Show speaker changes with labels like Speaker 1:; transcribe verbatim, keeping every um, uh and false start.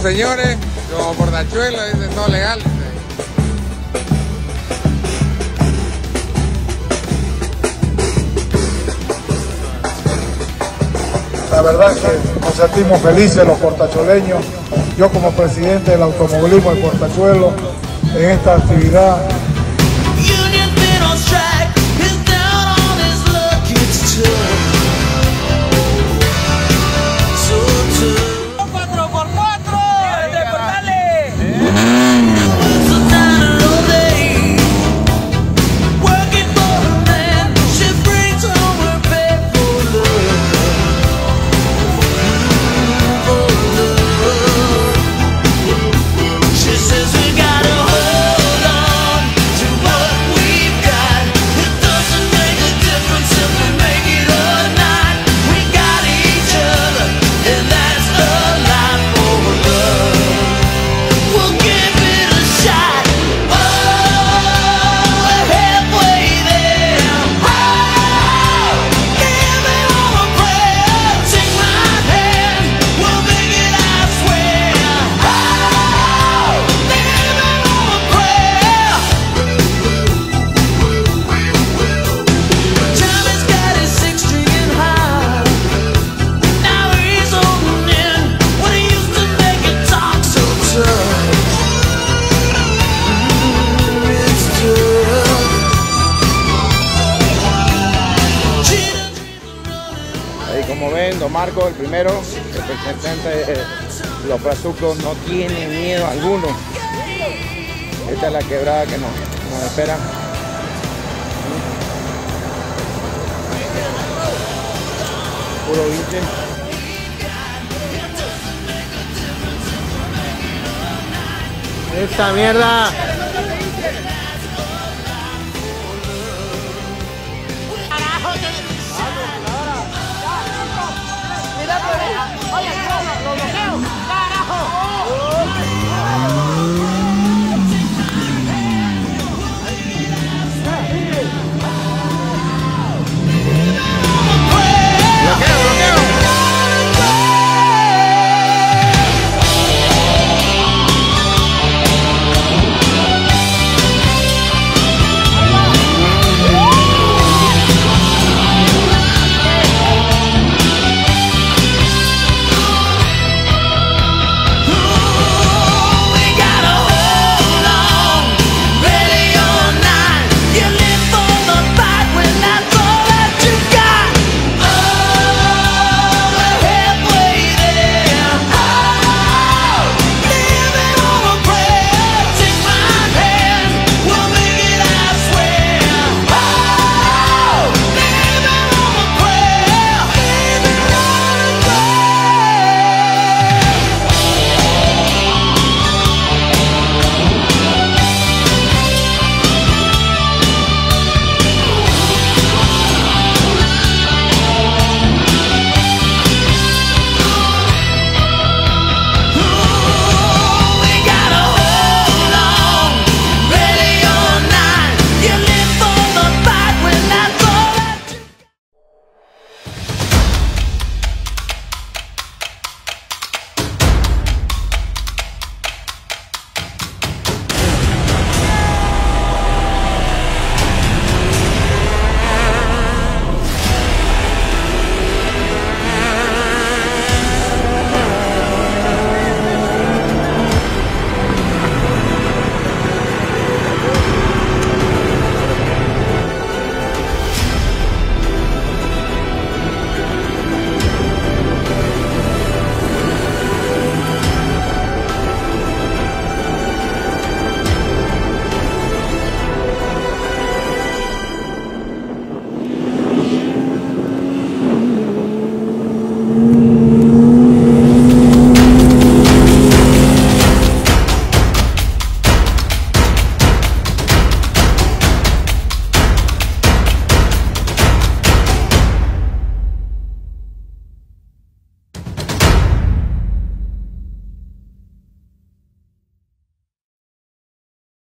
Speaker 1: los señores, como portachuelos, dice todo legal. Dice.
Speaker 2: La verdad que nos sentimos felices los portachueleños, yo como presidente del automovilismo de Portachuelo, en esta actividad.
Speaker 3: Como ven, Don Marco, el primero, el representante de los brazucos, no tiene miedo alguno. Esta es la quebrada que nos, nos espera. Puro vinche.
Speaker 4: ¡Esta mierda!
Speaker 5: Oye,